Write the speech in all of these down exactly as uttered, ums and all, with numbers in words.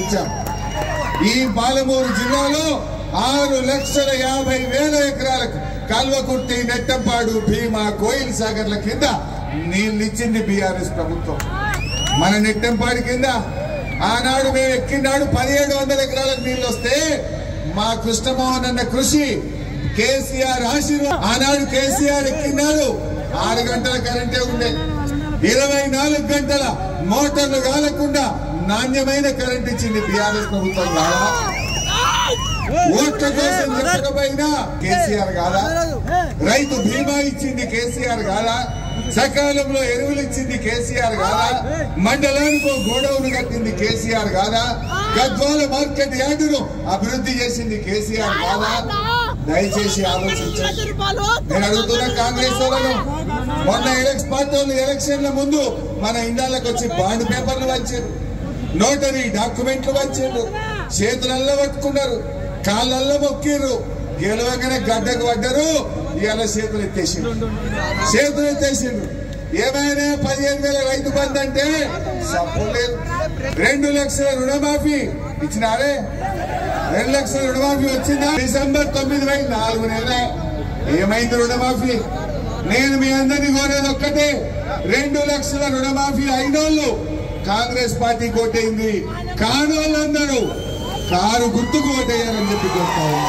ఇచ్చాం. ఈ పాలమూరు జిల్లాలో ఆరు లక్షల యాభై వేల ఎకరాలకు కల్వకుర్తి, నెట్టంపాడు, భీమా, కోయిల్ సాగర్ల కింద నీళ్లు ఇచ్చింది బీఆర్ఎస్ ప్రభుత్వం. మన నెట్టంపాడు కింద ఆనాడు మేము ఎక్కినాడు పదిహేడు వందల ఎకరాలకు నీళ్లు వస్తే మా కృష్ణమోహన్ అన్న కృషి, కేసీఆర్ ఆశీర్వాదం, ఆనాడు కేసీఆర్ ఎక్కినాడు ఆరు గంటల కరెంటే ఉండే, ఇరవై నాలుగు గంటల మోటార్లు కాలకుండా నాణ్యమైన కరెంట్ ఇచ్చింది బీఆర్ఎస్ ప్రభుత్వం కాదా? ఓట్ల కోసం చెప్పకపోయినా కేసీఆర్ కాదా? రైతు బీమా ఇచ్చింది కేసీఆర్ కాదా? సకాలంలో ఎరువులు ఇచ్చింది కేసీఆర్ కాదా? మండలానికి గోడౌన్ కట్టింది కేసీఆర్ కాదా? గద్వాల మార్కెట్ యార్డును అభివృద్ధి చేసింది కేసీఆర్ కాదా? దయచేసి ఆలోచించండి. నేను అడుగుతున్న కాంగ్రెస్ వాళ్ళను, మొన్న ఎలక్షన్ పార్టీ ఎలక్షన్ల ముందు మన ఇండియాలకు వచ్చి బాండ్ పేపర్లు వచ్చారు, నోటరీ డాక్యుమెంట్లు వచ్చారు, చేతులల్లో పట్టుకున్నారు, కాళ్ళల్లో మొక్కిర్రు, గెలవగానే గడ్డకు పడ్డారు, ఇవాళ చేతులు ఎత్తేసిండ్రు చేతులు ఎత్తేసిండ్రు ఏమైనా పదిహేను వేల రైతు బంధు అంటే సప్పు లేదు. రెండు లక్షల రుణమాఫీ ఇచ్చినారే, రెండు లక్షల రుణమాఫీ వచ్చిందా? డిసెంబర్ తొమ్మిది వై నాలుగు నెలలే ఏమైంది రుణమాఫీ? నేను మీ అందరినీ కోరేది ఒక్కటే, రెండు లక్షల రుణమాఫీ అయినోళ్ళు కాంగ్రెస్ పార్టీ ఓటైంది, కానోళ్ళందరూ కారు గుర్తుకు ఓటేయాలని చెప్పి కోరుతారు.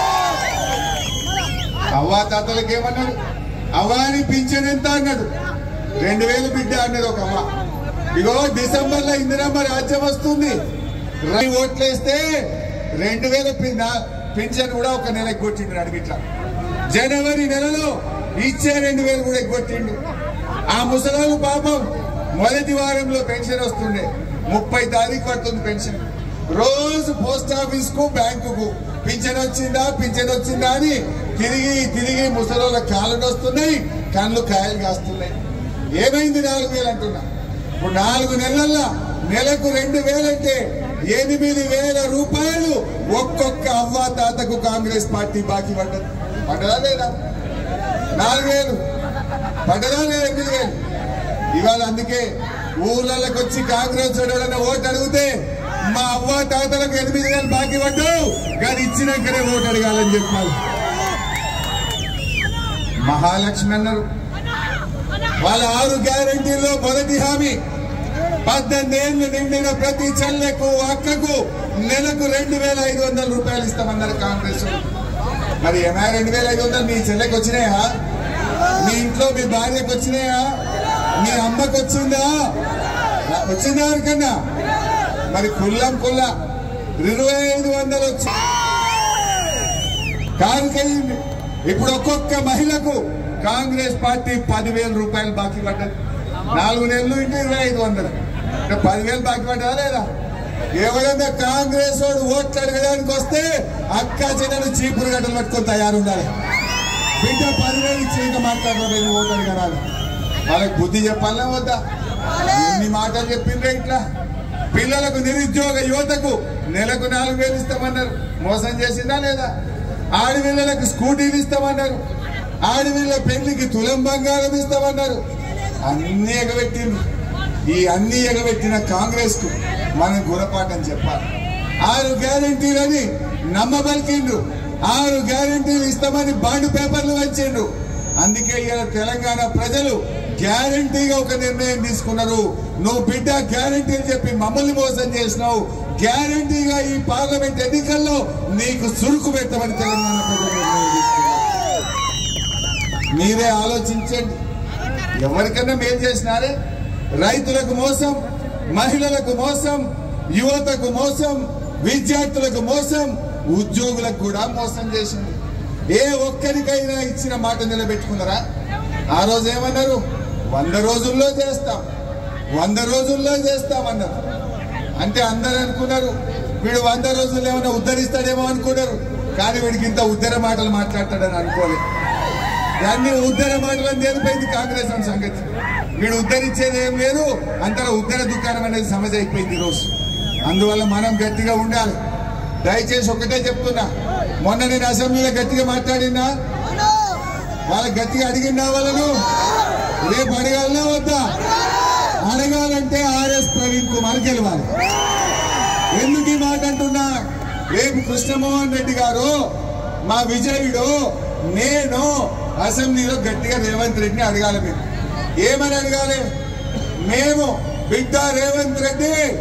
అవ్వా తాతలకు ఏమన్నాడు? అవ్వాని పింఛన్ ఎంత అన్నాడు? రెండు వేలు బిడ్డ అన్నది ఒక అవ్వ. ఇగో డిసెంబర్ లో ఇందిరమ్మ రాజ్యం వస్తుంది, ఓట్లేస్తే రెండు వేల పింఛన్ కూడా ఒక నెల ఎగ్గొట్టిండు అడిగిట్లా. జనవరి నెలలో ఇచ్చే రెండు వేలు కూడా ఎగ్గొట్టిండు. ఆ ముసలాలు పాపం మొదటి వారంలో పెన్షన్ వస్తుండే, ముప్పై తారీఖు పడుతుంది పెన్షన్. రోజు పోస్ట్ ఆఫీస్ కు బ్యాంకుకు పింఛన్ వచ్చిందా పింఛన్ వచ్చిందా అని తిరిగి తిరిగి ముసలోళ్ళ కాళ్ళు వస్తున్నాయి, కళ్ళు కాయలు కాస్తున్నాయి. ఏమైంది నాలుగు వేలు అంటున్నా? ఇప్పుడు నాలుగు నెలల్లో నెలకు రెండు వేలంటే ఎనిమిది వేల రూపాయలు ఒక్కొక్క అవ్వా తాతకు కాంగ్రెస్ పార్టీ బాకీ పడ్డది. పడ్డదా లేదా? నాలుగు వేలు పడ్డదా లేదా? ఎనిమిది వేలు ఇవాళ. అందుకే ఊర్లలోకి వచ్చి కాంగ్రెస్ ఎవరైనా ఓటు అడిగితే మా అవ్వ తాతలకు ఎనిమిది వేలు బాకీ పడ్డావు కానీ ఇచ్చినాకనే ఓటు అడగాలని చెప్పాలి. మహాలక్ష్మి అన్నారు. వాళ్ళ ఆరు గ్యారంటీల్లో మొదటి హామీ పద్దెనిమిది ఏళ్లు నిండిన ప్రతి చెల్లెకు అక్కకు నెలకు రెండు వేల ఐదు వందల రూపాయలు ఇస్తామన్నారు కాంగ్రెస్. మరి ఏమైనా రెండు వేల ఐదు వందలు మీ చెల్లెకి వచ్చినాయా? మీ ఇంట్లో మీ భార్యకు వచ్చినాయా? మీ అమ్మకు వచ్చిందా? వచ్చిందా కన్నా? మరి కుల్లం కుల్ల ఇరవై ఐదు వందలు వచ్చి కారుకయ్యింది. ఇప్పుడు ఒక్కొక్క మహిళకు కాంగ్రెస్ పార్టీ పదివేల రూపాయలు బాకీ పడ్డది. నాలుగు నెలలు ఇంటి ఇరవై ఐదు వందలు పదివేలు బాకీ పడ్డా లేదా? ఎవరైనా కాంగ్రెస్ వాడు ఓట్లు అడగడానికి వస్తే అక్క చెల్లెలు చీపురు గడ్డలు పట్టుకొని తయారుండాలి. బిడ్డ పదివేలు ఇచ్చి ఇంకా మాట్లాడలేదు ఓట్లు అడగరాలి. వాళ్ళకి బుద్ధి చెప్పాలనే వద్దా? ఎన్ని మాటలు చెప్పిండ్రే ఇట్లా. పిల్లలకు నిరుద్యోగ యువతకు నెలకు నాలుగు వేలు ఇస్తామన్నారు, మోసం చేసిందా లేదా? ఆడపిల్లలకు స్కూటీలు ఇస్తామన్నారు, ఆడపిల్ల పెళ్లికి తులం బంగారం ఇస్తామన్నారు. అన్ని ఎగబెట్టిండ్రు. ఈ అన్ని ఎగబెట్టిన కాంగ్రెస్ కు మనం గుణపాఠం చెప్పాలి. ఆరు గ్యారంటీలని నమ్మబలికిండ్రు, ఆరు గ్యారంటీలు ఇస్తామని బాండ్ పేపర్లు వచ్చిండ్రు. అందుకే ఇలా తెలంగాణ ప్రజలు గ్యారంటీగా ఒక నిర్ణయం తీసుకున్నారు. నువ్వు బిడ్డ గ్యారంటీలు చెప్పి మమ్మల్ని మోసం చేసినావు, గ్యారంటీగా ఈ పార్లమెంట్ ఎన్నికల్లో నీకు సురుకు పెట్టమని తెలంగాణ ప్రజలు నిర్ణయం తీసుకున్నారు. మీరే ఆలోచించండి. ఎవరికన్నా మేలు చేసినారే? రైతులకు మోసం, మహిళలకు మోసం, యువతకు మోసం, విద్యార్థులకు మోసం, ఉద్యోగులకు కూడా మోసం చేసింది. ఏ ఒక్కరికైనా ఇచ్చిన మాట నిలబెట్టుకున్నారా? ఆ రోజు ఏమన్నారు? వంద రోజుల్లో చేస్తాం, వంద రోజుల్లో చేస్తామన్నారు. అంటే అందరు అనుకున్నారు వీడు వంద రోజుల్లో ఏమన్నా ఉద్ధరిస్తాడేమో అనుకున్నారు. కానీ వీడికి ఇంత ఉద్ధర మాటలు మాట్లాడతాడని అనుకోలేదు. అన్ని ఉద్ధర మాటలను నేర్పైంది కాంగ్రెస్ అని సంగతి. వీడు ఉద్ధరించేది ఏం లేదు, అంతలో ఉద్ధర దుకాణం అనేది సమస్య అయిపోయింది ఈరోజు. అందువల్ల మనం గట్టిగా ఉండాలి. దయచేసి ఒకటే చెప్తున్నా, మొన్న నేను అసెంబ్లీలో గట్టిగా మాట్లాడినా, వాళ్ళకి గట్టిగా అడిగినా వాళ్ళను రేపు అడగాలనే వద్దా? అడగాలంటే ఆర్ఎస్ ప్రవీణ్ కుమార్ గెలవాలి. ఎందుకు ఈ మాట అంటున్నా? రేపు కృష్ణమోహన్ రెడ్డి గారు మా విజయుడు నేను అసెంబ్లీలో గట్టిగా రేవంత్ రెడ్డిని అడగాలి. మీరు ఏమని అడగాలి? మేము బిడ్డ రేవంత్ రెడ్డి